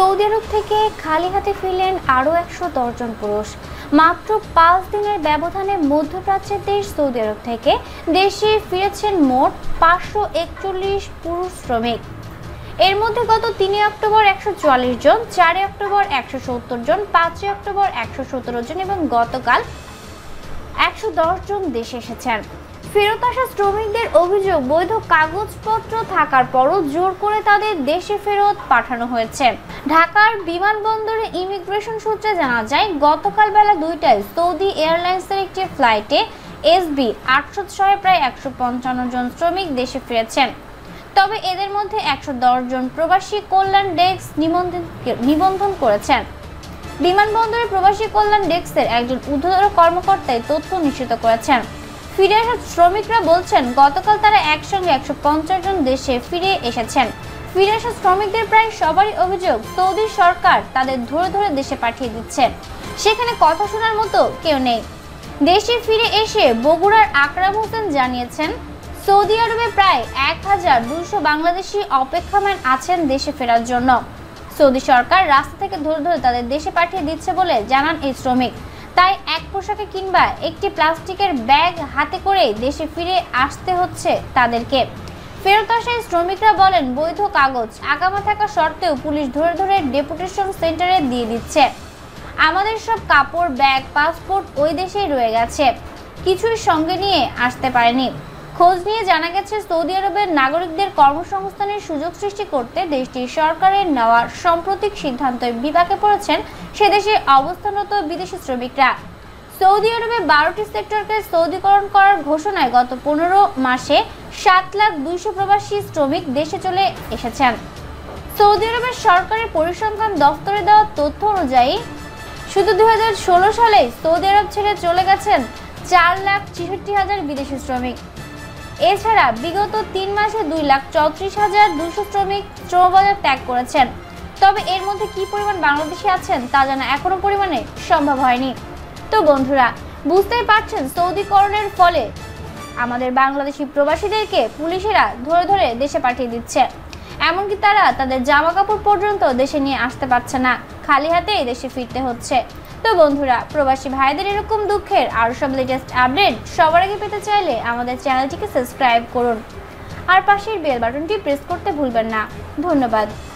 Saudi আরব থেকে খালি হাতে ফিরলেন আরও 110 জন পুরুষ। মাত্র 5 দিনের ব্যবধানে মধ্যপ্রাচ্যের দেশ সৌদি আরব থেকে দেশে ফিরেছেন মোট 541 পুরুষ শ্রমিক। এর মধ্যে গত 3 অক্টোবর 144 জন, 4 অক্টোবর 170 জন, 5 অক্টোবর 117 জন এবং গতকাল 110 জন দেশে এসেছেন। ফেরত আসা শ্রমিকদের অভিযোগ, বৈধ কাগজপত্র থাকার পরও জোর করে তাদের দেশে ফেরত পাঠানো হয়েছে। ঢাকার বিমানবন্দরে ইমিগ্রেশন সূত্রে জানা যায়, গতকাল বেলা 2টায় সৌদি এয়ারলাইন্সের একটি ফ্লাইটে SB 806 প্রায় 155 জন শ্রমিক দেশে ফিরেছেন। তবে এদের মধ্যে 110 জন প্রবাসী কল্যাণ ডেস্ক নিবন্ধন করেছেন। বিমানবন্দরের প্রবাসী কল্যাণ ডেস্কের একজন ঊর্ধ্বতন কর্মকর্তা তথ্য নিশ্চিত করেছেন। ফিরে আসা শ্রমিকরা বলছেন, গতকাল তারা একসঙ্গে 150 জন দেশে ফিরে এসেছেন। ফিরে আসা শ্রমিকদের প্রায় সবারই অভিযোগ, সৌদি সরকার তাদের ধরে ধরে দেশে পাঠিয়ে দিচ্ছে, সেখানে কথা শোনার মতো কেউ নেই। দেশে ফিরে এসে বগুড়ার আকরাম হোসেন জানিয়েছেন, সৌদি আরবে প্রায় 1200 বাংলাদেশি অপেক্ষামান আছেন দেশে ফেরার জন্য। সৌদি সরকার রাস্তা থেকে ধরে ধরে তাদের দেশে পাঠিয়ে দিচ্ছে বলে জানান এই শ্রমিক। তাই এক পোশাকে কিংবা একটি প্লাস্টিকের ব্যাগ হাতে করে দেশে ফিরে আসতে হচ্ছে তাদেরকে। ফেরত আসা শ্রমিকরা বলেন, বৈধ কাগজ আগামা থাকা সত্ত্বেও পুলিশ ধরে ধরে ডেপুটেশন সেন্টারে দিয়ে দিচ্ছে। আমাদের সব কাপড়, ব্যাগ, পাসপোর্ট ওই দেশেই রয়ে গেছে, কিছুই সঙ্গে নিয়ে আসতে পারেনি। খোঁজ নিয়ে জানা গেছে, সৌদি আরবের নাগরিকদের কর্মসংস্থানের সুযোগ সৃষ্টি করতে দেশটির সরকারের নেওয়া সাম্প্রতিক সিদ্ধান্তে বিপাকে পড়েছেন সেদেশে অবস্থানরত বিদেশি শ্রমিকরা। সৌদি আরবে 12টি সেক্টরকে সৌদিকরণ করার ঘোষণায় গত 15 মাসে 7,200,000 প্রবাসী শ্রমিক দেশে চলে এসেছেন। সৌদি আরবের সরকারের পরিসংখ্যান দফতরে দেওয়া তথ্য অনুযায়ী শুধু 2016 সালে সৌদি আরব ছেড়ে চলে গেছেন 4,63,000 বিদেশি শ্রমিক। এছাড়া বিগত 3 মাসে 2,34,200 শ্রমিক শ্রমবাজার ত্যাগ করেছেন। তবে এর মধ্যে কি পরিমাণ বাংলাদেশি আছেন তা জানা এখনো পরিমাণে সম্ভব হয়নি। তো বন্ধুরা, বুঝতেই পারছেন, সৌদিকরণের ফলে আমাদের বাংলাদেশি প্রবাসীদেরকে পুলিশেরা ধরে ধরে দেশে পাঠিয়ে দিচ্ছে। এমনকি তারা তাদের জামা কাপড় পর্যন্ত দেশে নিয়ে আসতে পারছে না, খালি হাতে দেশে ফিরতে হচ্ছে। তো বন্ধুরা, প্রবাসী ভাইদের এরকম দুঃখের আর সব লেটেস্ট আপডেট সবার আগে পেতে চাইলে আমাদের চ্যানেলটিকে সাবস্ক্রাইব করুন আর পাশের বেল বাটনটি প্রেস করতে ভুলবেন না। ধন্যবাদ।